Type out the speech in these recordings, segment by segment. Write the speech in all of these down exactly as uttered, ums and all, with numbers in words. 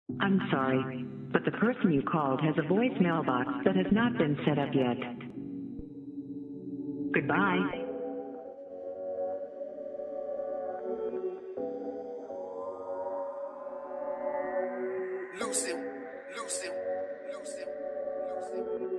I'm sorry, but the person you called has a voicemail box that has not been set up yet. Goodbye. Lucy, Lucy, Lucy, Lucy.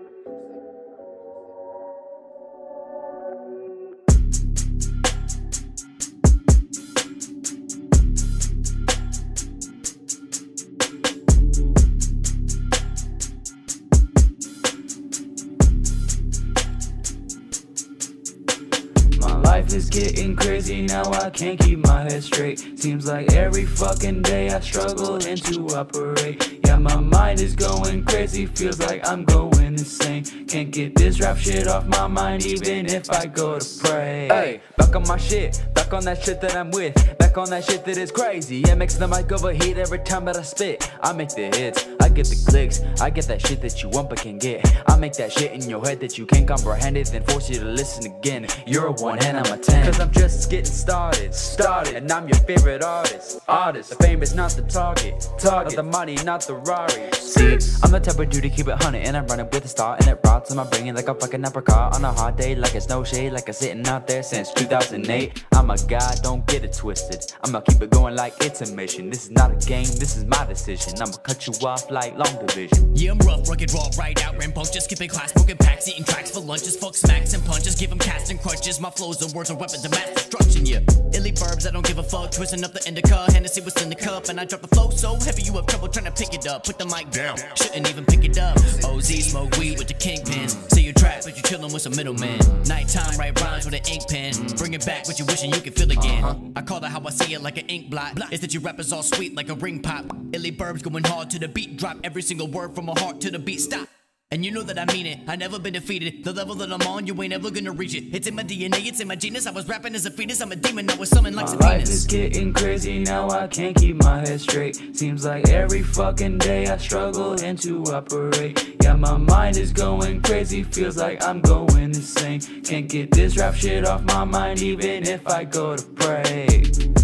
Life is getting crazy now, I can't keep my head straight. Seems like every fucking day I struggle and to operate. Yeah, my mind is going crazy, feels like I'm going insane. Can't get this rap shit off my mind even if I go to pray. Hey, back on my shit, back on that shit that I'm with, back on that shit that is crazy. Yeah, makes the mic overheat every time that I spit. I make the hits, I get the clicks, I get that shit that you want but can't get. I make that shit in your head that you can't comprehend it, then force you to listen again. You're a one and I'm a ten, cause I'm just getting started, started. And I'm your favorite artist, artist. The fame is not the target, target. Not the money, not the Rari. See, I'm the type of dude to keep it hundred, and I'm running with a star, and it rots on my brain like a fucking apricot on a hot day, like it's no shade, like I'm sitting out there since two thousand eight. I'm a guy, don't get it twisted. I'ma keep it going like it's a mission. This is not a game, this is my decision. I'ma cut you off like long division. Yeah, I'm rough, rugged, raw, right out, rampunk, just skipping class, smoking packs, eating tracks for lunches, fuck smacks and punches, give them casts and crunches. My flows and words are weapons of mass destruction, yeah. Illy Burbs, I don't give a fuck, twisting up the indica, Hennessy was in the cup, and I drop the flow so heavy you have trouble trying to pick it up. Put the mic down, shouldn't even pick it up. O Z smoke weed with the kingpin, say you trap but you chillin' with some middlemen. Nighttime write rhymes with an ink pen, bring it back what you wishing you could feel again. I call it how I see it, like an ink blot. Is that you rappers all sweet like a ring pop. Illy Burbs going hard to the beat, drop every single word from my heart to the beat stop. And you know that I mean it, I never been defeated. The level that I'm on, you ain't ever gonna reach it. It's in my D N A, it's in my genus. I was rapping as a fetus, I'm a demon, I was summoned like My Sabinus. life is getting crazy now, I can't keep my head straight. Seems like every fucking day I struggle and to operate. Yeah, my mind is going crazy, feels like I'm going insane. Can't get this rap shit off my mind even if I go to pray.